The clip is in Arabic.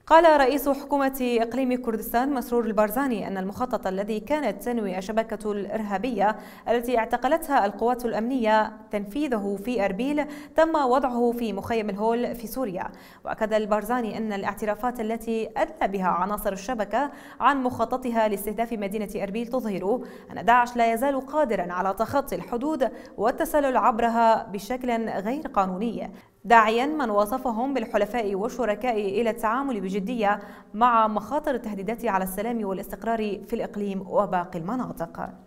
قال رئيس حكومة إقليم كردستان مسرور البارزاني أن المخطط الذي كانت تنوي الشبكة الإرهابية التي اعتقلتها القوات الأمنية تنفيذه في أربيل تم وضعه في مخيم الهول في سوريا. وأكد البارزاني أن الاعترافات التي أدلى بها عناصر الشبكة عن مخططها لاستهداف مدينة أربيل تظهر أن داعش لا يزال قادرا على تخطي الحدود والتسلل عبرها بشكل غير قانوني، داعيا من وصفهم بالحلفاء والشركاء إلى التعامل بجدية مع مخاطر التهديدات على السلام والاستقرار في الإقليم وباقي المناطق.